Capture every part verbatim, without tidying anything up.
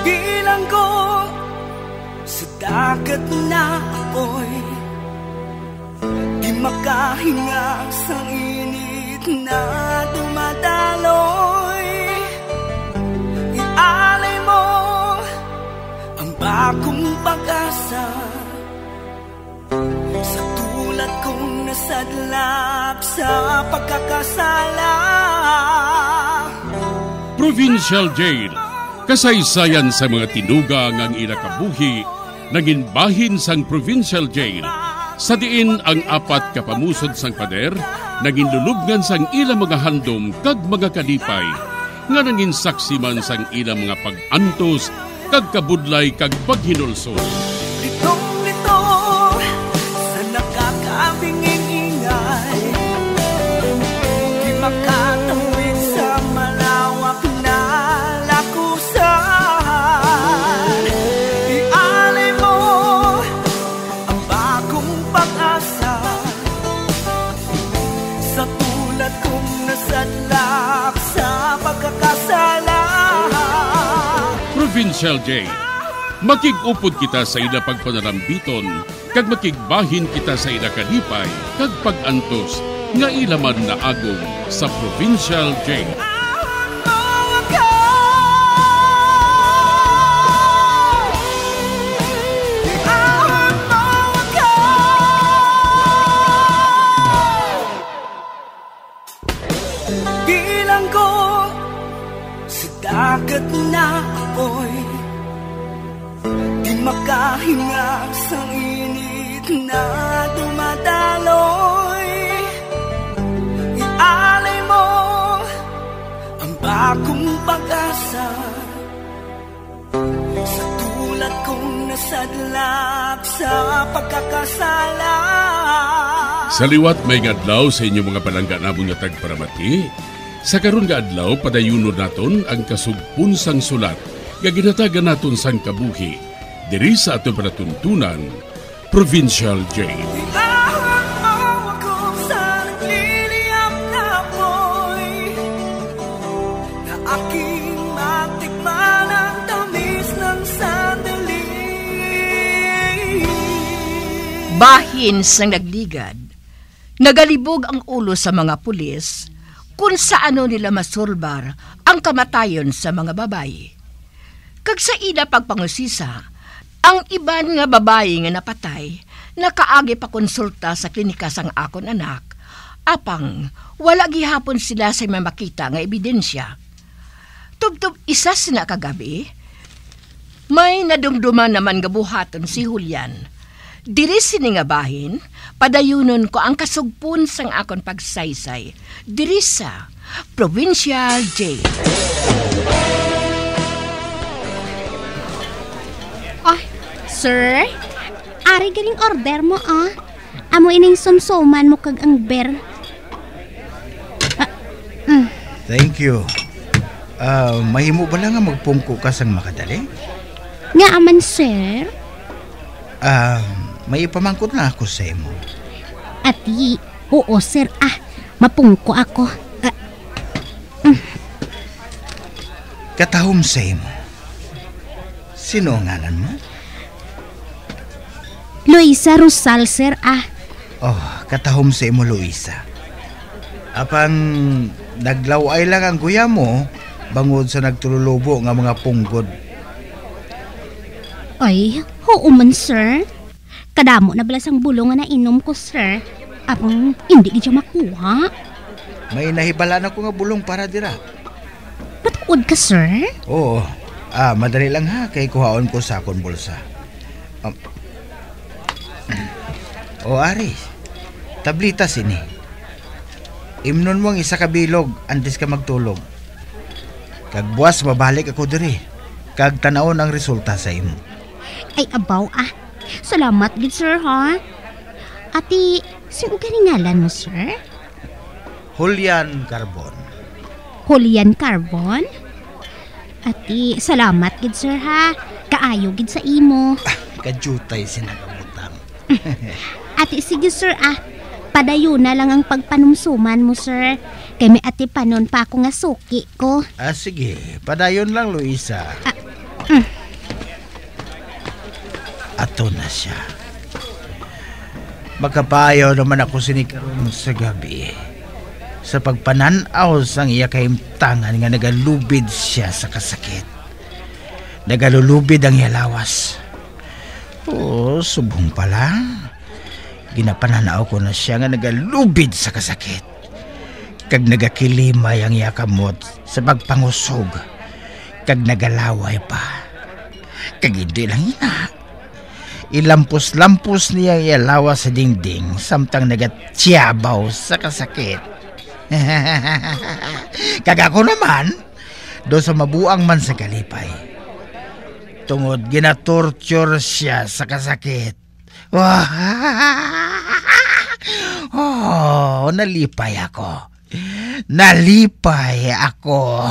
Bilanggo sa dagat na apoy, di makahinga sa init na dumadaloy. Ialay mo ang bagong pag-asa sa tulad kong nasadlap sa pagkakasala. Provincial Jail, kasaysayan sa mga tinugang ang inakabuhi, naging bahin sang Provincial Jail. Sa diin ang apat kapamusod sang pader, naging lulubngan sang ilang mga handom kag mga kalipay, nga naging saksi man sang ilang mga pag-antos, kag kabudlay kag paghinulsol. Litong-lito sa nakakabinging ingay, di makatawid sa malawak na lakusan. Ialay mo ang bagong pag-asa sa tulad kong nasadlak sa pagkakasala. Provincial Jail, makig-upod kita sa ila pagpanarambiton, kag makigbahin kita sa ila kalipay, kag pag-antos, nga ilaman na agong sa Provincial Jail. Bilanggo sa dagat na apoy, di makahinga sa init na dumadaloy. Ialay mo ang bagong pag-asa sa tulad kong nasadlak sa pagkakasala. Sa liwat may ngadlaw sa inyong mga palangga na mga tagparamati. Sa karon nga adlaw, padayunon naton ang kasugpon sang sulat nga ginatagan naton sang kabuhi diri sa aton panatuntunan, Provincial Jail. Iahon mo ako sa nagliliyap na apoy, na aking matikman ang tamis ng sandali. Bahin sang nagligad, nagalibog ang ulo sa mga pulis kung saano nila masulbar ang kamatayon sa mga babae. Kag sa ila pagpangusisa, ang iban nga babae nga napatay, nakaagi pa konsulta sa klinika sang akon anak, apang wala gihapon sila sa mamakita nga ebidensya. Tubtub isa sina kagabi, may nadumduman naman nga buhaton si Julian. Diri sini nga bahin, padayunon ko ang kasugpon sang akon pagsaysay, diri sa Provincial Jail. Oh, sir, ari galing order mo ah. Amo ining sumsuman mo kag ang ber. Ah, mm. Thank you. Uh, mahimo ba lang nga magpungko ka sang makadali? Nga aman, sir. Ah, uh, may ipamangkot na ako sa imo. Ati, oo sir, ah, mapungko ako. Ah, mm. Katahom sa imo. Sino ang ngalan mo? Luisa Rosal, sir, ah. Oh, katahom sa imo, Luisa. Apang naglaway lang ang guya mo bangod sa nagtululubo nga mga punggod. Ay, oo man, sir. Kadamo na balas ang bulong nga nainom ko, sir. Apang hindi ka makuha. May nahibala na ko nga bulong para dira. Matuod ka, sir? Oo. Ah, madali lang ha, kay kuhaon ko sa akong bulsa. Um, o Ari, tablita sini. Imnon mo ang isa ka bilog antes ka magtulog. Kag buwas mabalik ako diri. Kag tanawon ang resulta sa imo. Ay abaw ah. Salamat gid sir ha. Ati, sino ganingalan mo sir? Julian Carbon. Julian Carbon? Ati, salamat gid sir ha. Kaayo gid sa imo. Ah, kajutay sinagabutang. Ati, sige sir ah. Padayo na lang ang pagpanumsuman mo sir. Kay may ati panon pa ako nga suki ko. Ah sige, padayon lang Luisa. Ah, mm. ato na siya. Makapayaw naman ako sinikaroon sa gabi sa pagpananaw sang iya kahimtangan nga nagalubid siya sa kasakit. Nagalulubid ang iya lawas. Oo, subong pala. Ginapananaw ko na siya nga nagalubid sa kasakit. Kag nagakilimay ang iya kamot sa pagpangusog. Kag nagalaway pa. Kag hindi lang ina. Ilampos-lampos niya iya lawas sa dingding samtang nagatiyabaw sa kasakit. Kag ako naman, do sa mabuang man sa kalipay. Tungod ginatorture siya sa kasakit. Oh, nalipay ako. Nalipay ako.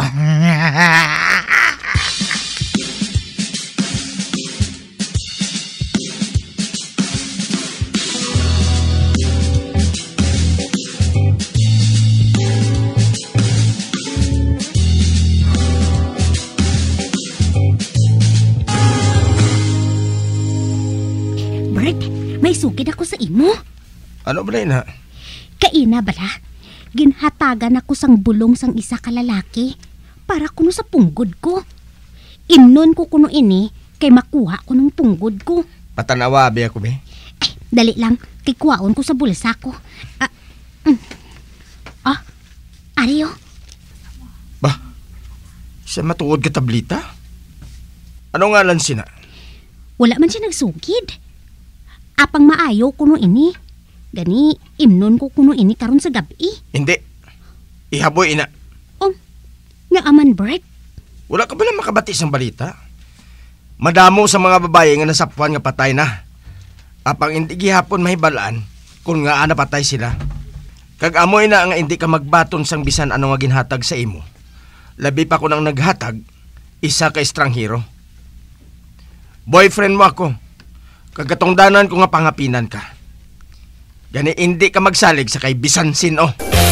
May sugid ako sa imo. Ano ba na ina? Kaina bala, ginhatagan ako sang bulong sang isa ka lalaki para kuno sa punggod ko. Imnon ko kuno ini kay makuha ko ng punggod ko. Patanawa ba ako be? Ay, dali lang, kay kuwaon ko sa bulsa ko. Ah, mm. ah Aryo. Bah, siya matuod ka tablita? Ano nga lang sina? Wala man siya nagsugid. Apang maayo kuno ini. Gani, imnon ko kuno ini karon sa gabi. Hindi. Ihaboy ina. Oh, nga aman, Bert. Wala ka ba lang makabati sang balita? Madamo sa mga babae nga nasapuan nga patay na. Apang hindi gihapon mahibalaan kung nga ana patay sila. Kag amoy na nga hindi ka magbaton sang bisan ano nga ginhatag sa imo. Labi pa ko nang naghatag, isa ka estranghero. Boyfriend mo ako. Kagatongdanan ko nga pangapinan ka. Gani hindi ka magsalig sa kay bisan sino.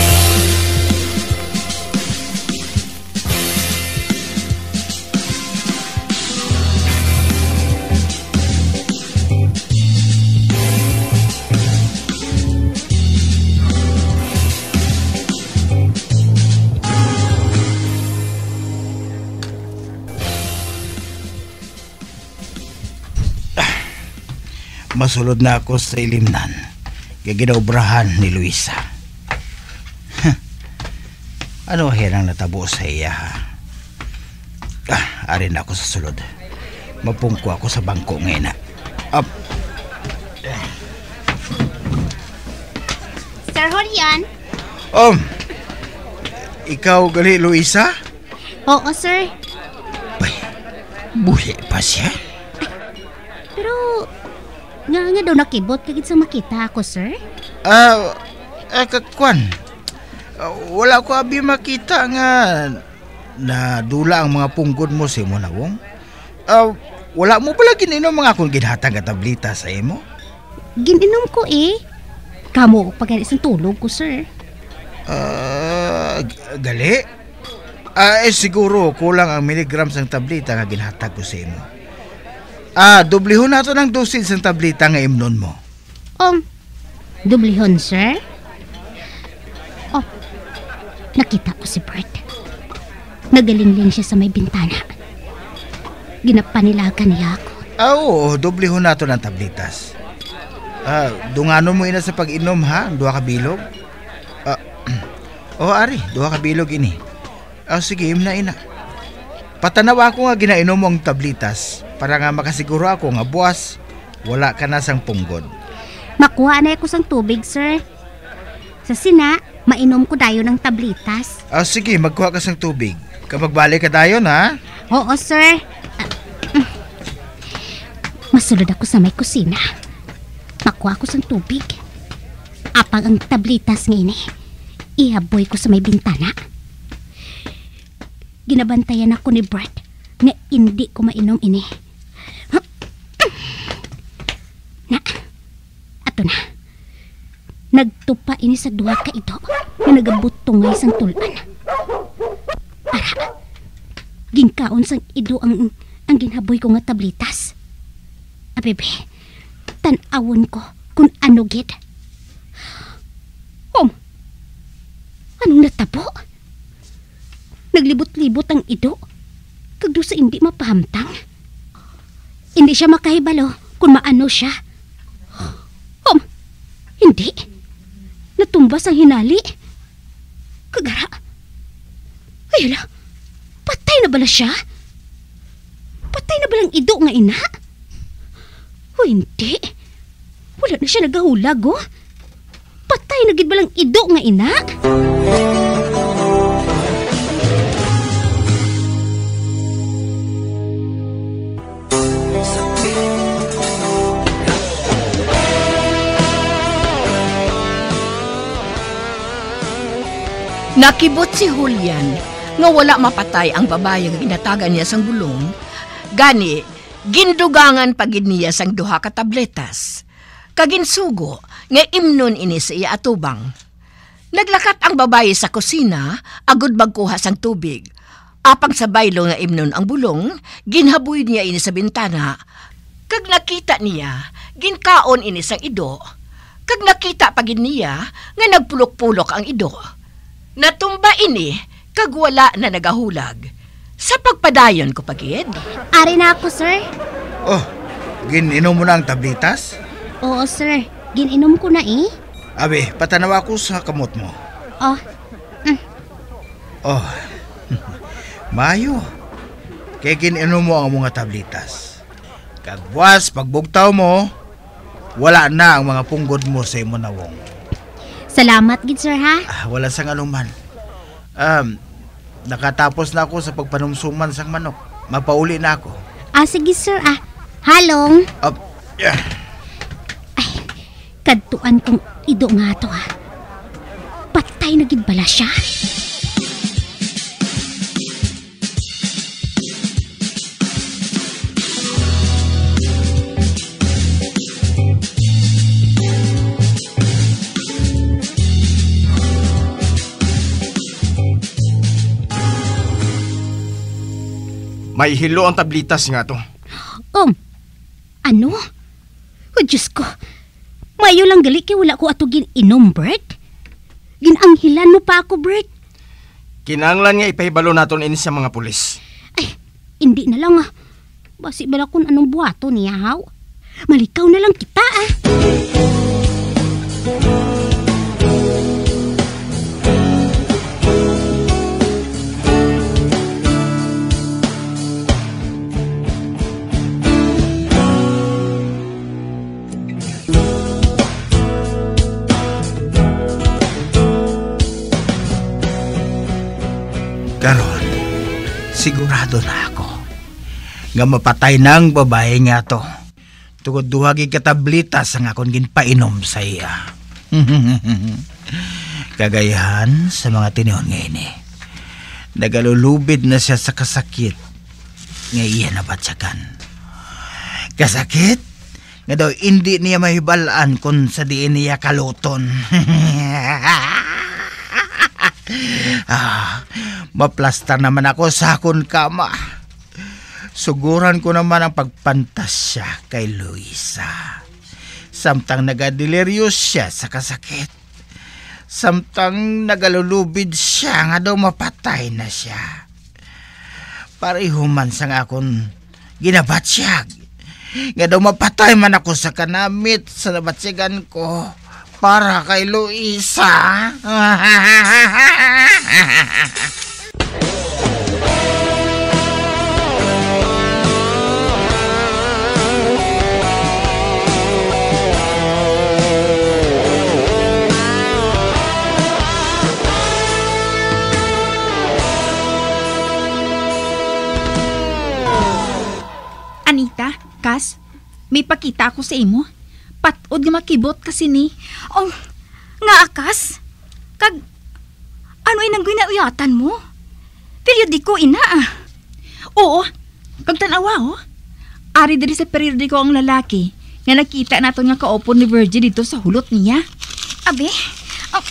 Masulod na ako sa ilimnan kaya ginaubrahan ni Luisa. Huh. Ano hirang natabo sa iya ha? Ah, arin ako sa sulod. Mapungko ako sa bangko ngayon na. Up. Sir Julian? Um, ikaw gali Luisa? Oo, sir. Bay, buhi pa siya? Pero nga nga daw nakibot kagit sa makita ako, sir. Ah, uh, uh, kakwan. Uh, wala ko abi makita nga na dula ang mga punggod mo sa imo nawong. Ah, uh, wala mo pala gininom mga akong ginhatag at tablita sa imo? Gininom ko eh. Kamo pagani sa tulog ko, sir. Ah, uh, gali. Ah, uh, eh siguro kulang ang milligrams ng tablita nga ginhatag ko sa imo. Ah, dublihon nato ng dosis ng tablita nga imnon mo. Um, dublihon, sir? Oh, nakita ko si Bert. Nagalingling siya sa may bintana. Ginapanilagan niya ako. Ah, oo, dublihon nato ng tablitas. Ah, dungano mo ina sa pag-inom ha, duha ka bilog. Ah, oh, ari, duha ka bilog ini. Ah, sige, imna ina. Patanawa ko nga ginainom mo ang tablitas para nga makasiguro ako nga buwas wala ka na sang punggod. Makuha na ako sang tubig, sir. Sa sina, mainom ko dayon ng tablitas. Ah, sige, magkuha ka sang tubig. Kapag balik ka dayon, ha? Oo, sir. Uh, mm. Masulod ako sa may kusina. Makuha ko sang tubig. Apang ang tablitas nga ini, ihaboy ko sa may bintana. Ginabantayan ako ni Bert nga hindi ko mainom ini. Na, ato na. Nagtupa ini sa duha ka ito na nagabutong ngay sang tulan. Para, ginkaon sang ido ang, ang ginhaboy ko nga tablitas. Abibe, tan-awon ko kung ano gid. Oh, anong natabo? Naglibot-libot ang ido. Kagdo sa hindi mapahamtang. Hindi siya makahibalo kung maano siya. Oh, hindi. Natumbas ang hinali. Kagara. Ayala, patay na bala siya? Patay na balang ido nga ina? O hindi. Wala na siya nagahulag, oh. Patay na gid balang ido nga ina? Nakibot si Julian nga wala mapatay ang babae nga ginatagan niya sang bulong. Gani, gindugangan pagid niya sang duha ka tabletas. Kaginsugo nga imnon ini sa iya atubang. Naglakat ang babae sa kusina, agud magkuha sang tubig. Apang sa baylo nga imnon ang bulong, ginhaboy niya ini sa bintana. Kag nakita niya, ginkaon ini sang ido. Kag nakita pagid niya nga nagpulok-pulok ang ido. Natumba ini, kag wala na nagahulag. Sa pagpadayon ko pagid. Ari na ako, sir. Oh, gininom mo na ang tablitas? Oo, sir. Gininom ko na eh. Abi, patanaw ako sa kamot mo. Oh. Mm. Oh, mayo. Kaya gininom mo ang mga tablitas. Kagbuas, pagbugtaw mo, wala na ang mga punggod mo sa imo nawong. Salamat, gid sir, ha? Ah, wala sang anuman. Um, nakatapos na ako sa pagpanumsuman sang manok. Mapauli na ako. Ah, sige, sir, ah. Halong. Up, yeah. Ay, kadtuan kong ido nga to, ha? Patay na gid bala siya? May hilo ang tablitas nga to. Um, ano? Oh, Diyos ko. Mayo lang gali kay wala ko ato gin-inom, Bert. Ginanghilan mo pa ako, Bert. Kinanglan nga ipahibalo naton ini sa mga pulis. Ay, hindi na lang ah. Basi bala kung anong buhato niya, haw. Malikaw na lang kita, ah. Karon, sigurado na ako nga mapatay ng babae nga to. Tugod duhagi katablitas ang akong ginpainom sa iya. Kagayahan sa mga tinihon nga ini. Nagalulubid na siya sa kasakit nga iya nabatsyakan. Kasakit nga daw hindi niya mahibalaan kung sa diin niya kaluton. Ah, maplastar naman ako sa akong kama. Suguran ko naman ang pagpantasya kay Luisa. Samtang nagadeliryos siya sa kasakit. Samtang nagalulubid siya nga daw mapatay na siya. Parihuman sang akong ginabatsyag. Nga daw mapatay man ako sa kanamit sa nabatsyagan ko. Para kay Luisa. Anita, Kas, may pakita ako sa imo. Patod nga makibot kasi ni. Oh, nga akas? Kag, ano inang ginauyatan mo? Periodiko ina ah. Oo, kag tanawa oh. Ari diri sa periodiko ang lalaki nga nakita naton nga kaopo ni Virgie dito sa hulot niya. Abe? Oh.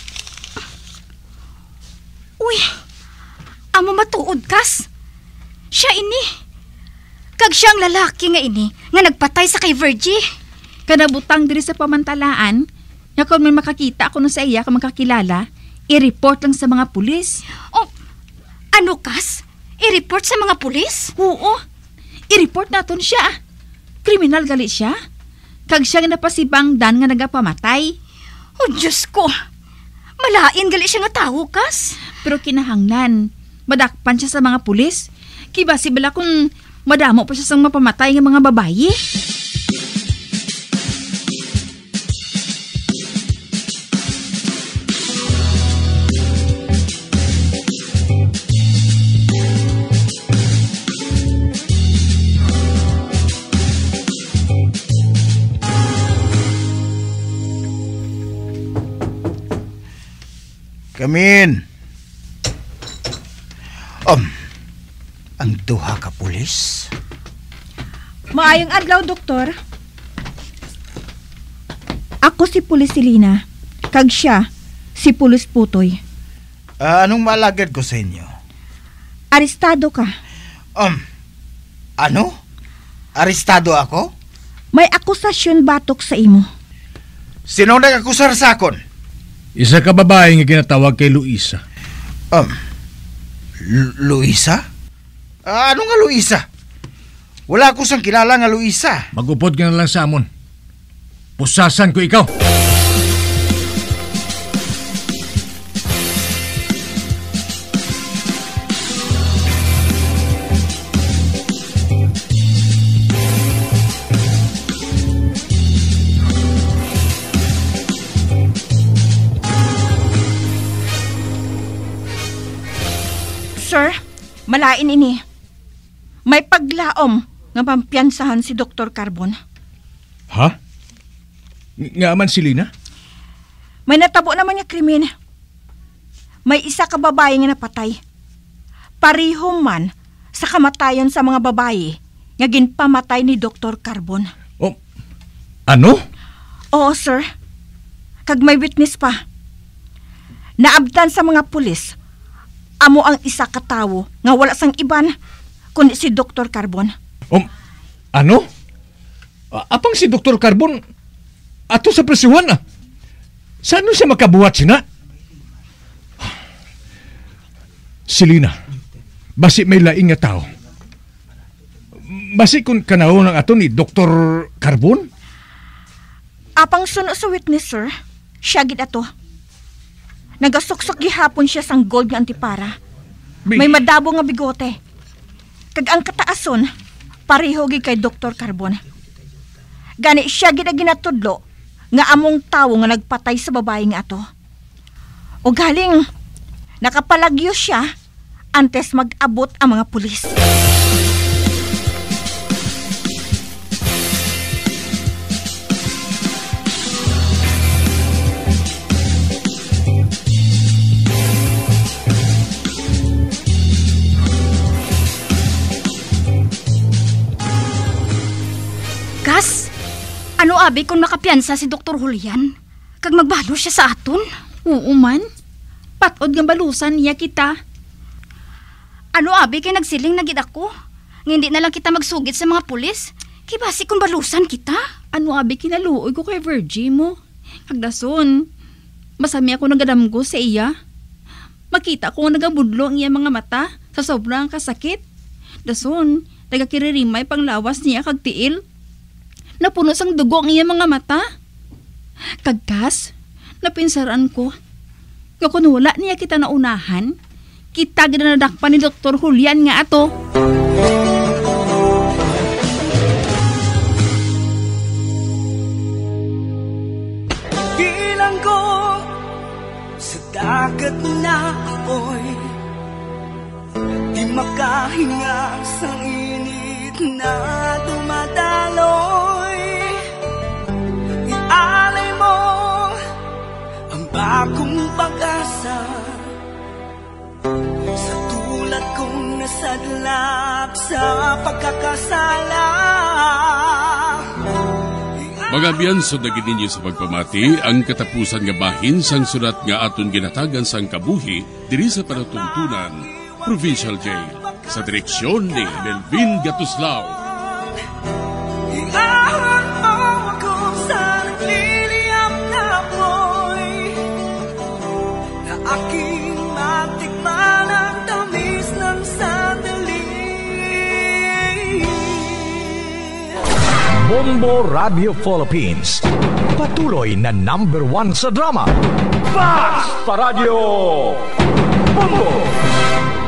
Uy, amo matuod kas. Siya ini. Kag siyang lalaki nga ini nga nagpatay sa kay Virgie. Kanabutang diri sa pamantalaan, nga kung may makakita ako no sa iya ka makakilala, i-report lang sa mga pulis. Oh, ano kas? I-report sa mga pulis? Oo, i-report naton siya. Kriminal gali siya. Kag siya nga napasibang dan nga nagapamatay. Oh, Diyos ko. Malain gali siya nga tao, kas. Pero kinahanglan, madakpan siya sa mga pulis. Kiba si bala kung madamo pa siya sa mapamatay ng mga babayi. Kamin. Um, ang duha ka pulis. Maayong adlaw, doktor. Ako si Pulis Silina. Kag siya, si Pulis Putoy. Uh, anong malagad ko sa inyo? Arestado ka. Um, ano? Arestado ako? May akusasyon batok sa imo. Sino nag-akusar sa akon? Isa ka babae nga ginatawag kay Luisa. Um, Lu- Luisa? Uh, ano nga Luisa? Wala ko sang kilala nga Luisa. Magupod ka na lang sa amon. Pusasan ko ikaw. Sir, malain ini. May paglaom nga pampiyansahan si Doktor Carbon. Ha? Ng- nga man si Lina? May natabo naman nga krimen. May isa ka babae nga napatay. Pareho man sa kamatayon sa mga babae nga ginpamatay ni Doktor Carbon. Oh, ano? Oo, sir. Kag may witness pa. Naabdan sa mga pulis, amo ang isa ka tawo nga wala sang iban kundi si Doktor Carbon. Um, ano? A- apang si Doktor Carbon ato sa presyuhan ah. Saan siya makabuhat sina? Si Lina, basi may laing nga tao. Basi kung kanaon ng ato ni Doktor Carbon? Apang suno sa witness, sir, siya gid ato. Nagasuksok gihapon siya sang gold nga antipara. Bi- May madabo nga bigote. Kag ang kataason, pareho gid kay Doktor Carbon. Gani siya gid ang ginatudlo nga among tawo nga nagpatay sa babae nga ato. O galing, nakapalagyo siya antes mag-abot ang mga pulis. Kas, ano abi kung makapiyansa si Doktor Julian? Kag magbalo siya sa aton? Oo man, patod nga balusan niya kita. Ano abi kay nagsiling na gid ako? Nga hindi na lang kita magsugit sa mga pulis? Kibasi kung balusan kita? Ano abi kinaluoy ko kay Virgie mo? Kagdason, masami ako nagadamgo sa iya. Makita ko nagabudlo ang iya mga mata sa sobrang kasakit. Dason, nagakiririmay pang lawas niya kag tiil. Napuno sang dugo ang iya mga mata. Kagkas, napinsaran ko. Nga kung wala niya kita naunahan, kita ginanadakpan ni Doktor Julian nga ato. Bilang ko sa dagat na apoy, di makahinga sa init na dumadaloy. Ialay mo ang bagong pag-asa sa tulad kong nasadlak sa pagkakasala. Mga biyansod na gininyo sa pagpamati, ang katapusan nga bahin sang sulat nga aton ginatagan sang kabuhi diri sa panatuntunan, Provincial Jail, sa direksyon ni Melvin Gatuslao. Iahon mo ako sa nagliliyap na apoy na aking matikman ang tamis ng sandali. Bombo Radio Philippines, patuloy na number one sa drama. Basta Radio Bombo!